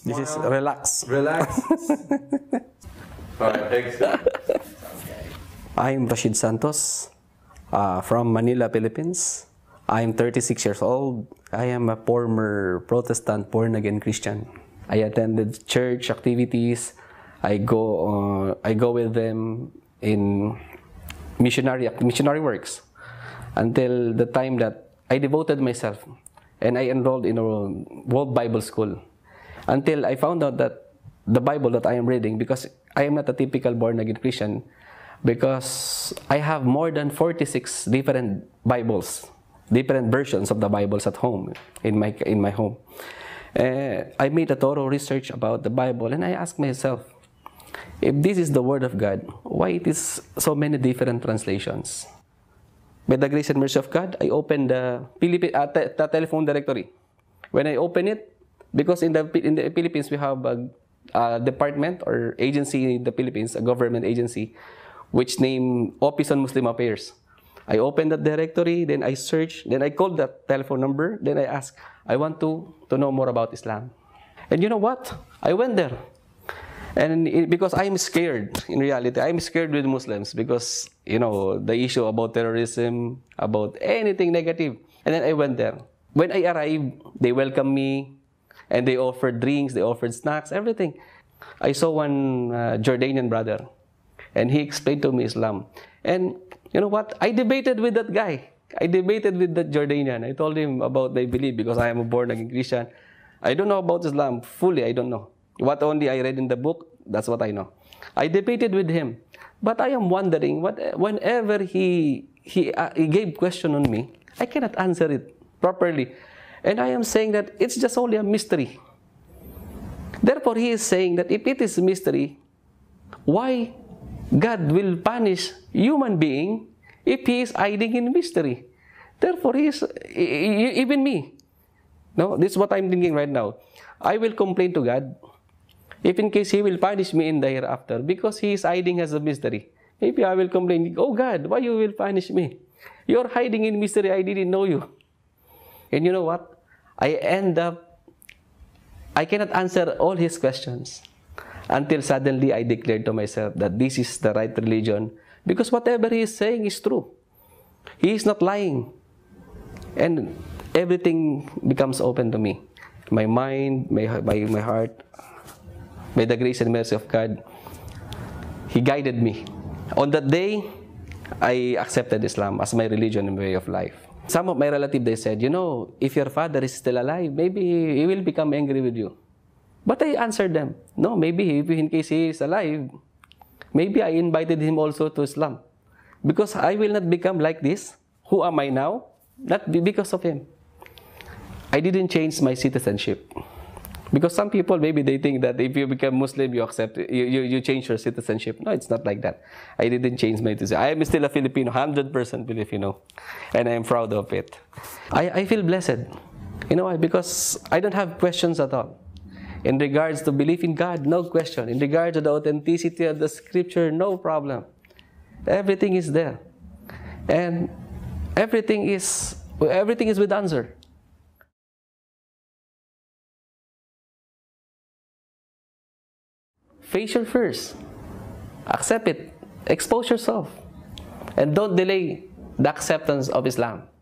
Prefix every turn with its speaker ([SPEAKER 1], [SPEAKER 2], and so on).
[SPEAKER 1] This is relax.
[SPEAKER 2] Relax. Alright, excellent.
[SPEAKER 1] I'm Rashid Santos from Manila, Philippines. I'm 36 years old. I am a former Protestant born-again Christian. I attended church activities. I go with them in missionary works until the time that I devoted myself and I enrolled in a World Bible School until I found out that the Bible that I am reading, because I am not a typical born-again Christian, because I have more than 46 different Bibles, different versions of the Bibles at home, in my home. I made a thorough research about the Bible, and I asked myself, if this is the Word of God, why it is so many different translations? By the grace and mercy of God, I opened the telephone directory. When I open it, because in the Philippines we have a department or agency in the Philippines, a government agency, which named Office on Muslim Affairs. I opened that directory, then I searched, then I called that telephone number, then I asked, I want to know more about Islam. And you know what? I went there. And because I'm scared, in reality, I'm scared with Muslims because, you know, the issue about terrorism, about anything negative. And then I went there. When I arrived, they welcomed me, and they offered drinks, they offered snacks, everything. I saw one Jordanian brother, and he explained to me Islam. And you know what? I debated with that guy. I debated with that Jordanian. I told him about my belief because I am a born-again Christian. I don't know about Islam fully. I don't know. What only I read in the book, that's what I know. I debated with him. But I am wondering, whenever he gave question on me, I cannot answer it properly. And I am saying that it's just only a mystery. Therefore, he is saying that if it is a mystery, why God will punish human being if he is hiding in mystery? Therefore, he is, even me. No, this is what I'm thinking right now. I will complain to God if in case he will punish me in the hereafter because he is hiding as a mystery. Maybe I will complain, oh God, why you will punish me? You're hiding in mystery, I didn't know you. And you know what? I cannot answer all his questions until suddenly I declared to myself that this is the right religion because whatever he is saying is true. He is not lying. And everything becomes open to me. My mind, my heart, by the grace and mercy of God, he guided me. On that day, I accepted Islam as my religion and way of life. Some of my relatives, they said, you know, if your father is still alive, maybe he will become angry with you. But I answered them, no, maybe if in case he is alive, maybe I invited him also to Islam. Because I will not become like this. Who am I now? Not because of him. I didn't change my citizenship. Because some people, maybe they think that if you become Muslim, you change your citizenship. No, it's not like that. I didn't change my citizenship. I am still a Filipino, 100% Filipino. And I am proud of it. I feel blessed. You know why? Because I don't have questions at all. In regards to belief in God, no question. In regards to the authenticity of the scripture, no problem. Everything is there. And everything is with answer. Face your fears. Accept it. Expose yourself. And don't delay the acceptance of Islam.